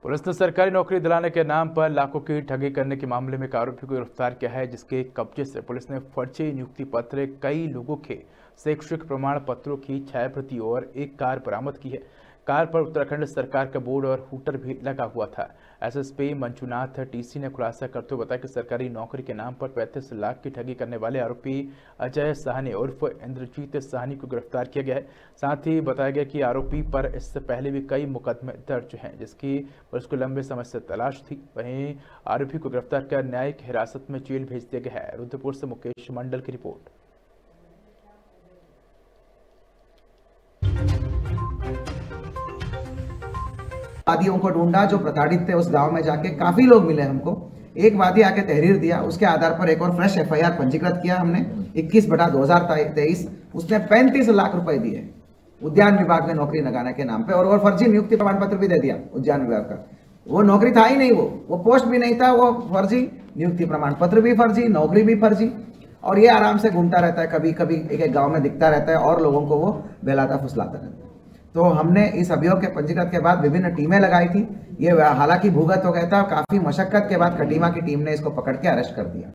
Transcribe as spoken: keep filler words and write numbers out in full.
Police ने सरकारी नौकरी दिलाने के नाम पर लाखों की ठगी करने के मामले में एक आरोपी को गिरफ्तार किया है, जिसके कब्जे से पुलिस ने फर्जी नियुक्ति पत्र, कई लोगों के शैक्षिक प्रमाण पत्रों की छायाप्रति और एक कार बरामद की है। कार पर उत्तराखंड सरकार का बोर्ड और हूटर भी लगा हुआ था। एसएसपी मंजुनाथ टीसी ने खुलासा करते हुए बताया कि सरकारी नौकरी के नाम पर पैंतीस लाख की ठगी करने वाले आरोपी अजय साहनी उर्फ इंद्रजीत साहनी को गिरफ्तार किया गया है। साथ ही बताया गया कि आरोपी पर इससे पहले भी कई मुकदमे दर्ज हैं, जिसकी पुलिस को लंबे समय से तलाश थी। वहीं आरोपी को गिरफ्तार कर न्यायिक हिरासत में जेल भेज दिया गया है। रुद्रपुर से मुकेश मंडल की रिपोर्ट। वादियों को ढूंढा जो प्रताड़ित थे। उस गांव में जाके काफी लोग मिले हमको। एक वादी आके तहरीर दिया, उसके आधार पर एक और फ्रेश एफआईआर पंजीकृत किया हमने इक्कीस बटा दो हजार तेईस। उसने पैंतीस लाख रुपए दिए उद्यान विभाग में नौकरी लगाने के नाम पे, और, और फर्जी नियुक्ति प्रमाण पत्र भी दे दिया उद्यान विभाग का। वो नौकरी था ही नहीं, वो वो पोस्ट भी नहीं था, वो फर्जी नियुक्ति प्रमाण पत्र भी फर्जी, नौकरी भी फर्जी, और ये आराम से घूमता रहता है। कभी कभी एक एक गाँव में दिखता रहता है और लोगों को वो बहलाता फुसलाता रहता है। तो हमने इस अभियोग के पंजीकृत के बाद विभिन्न टीमें लगाई थी। ये हालांकि भूगत हो गया था, काफी मशक्कत के बाद खटीमा की टीम ने इसको पकड़ के अरेस्ट कर दिया।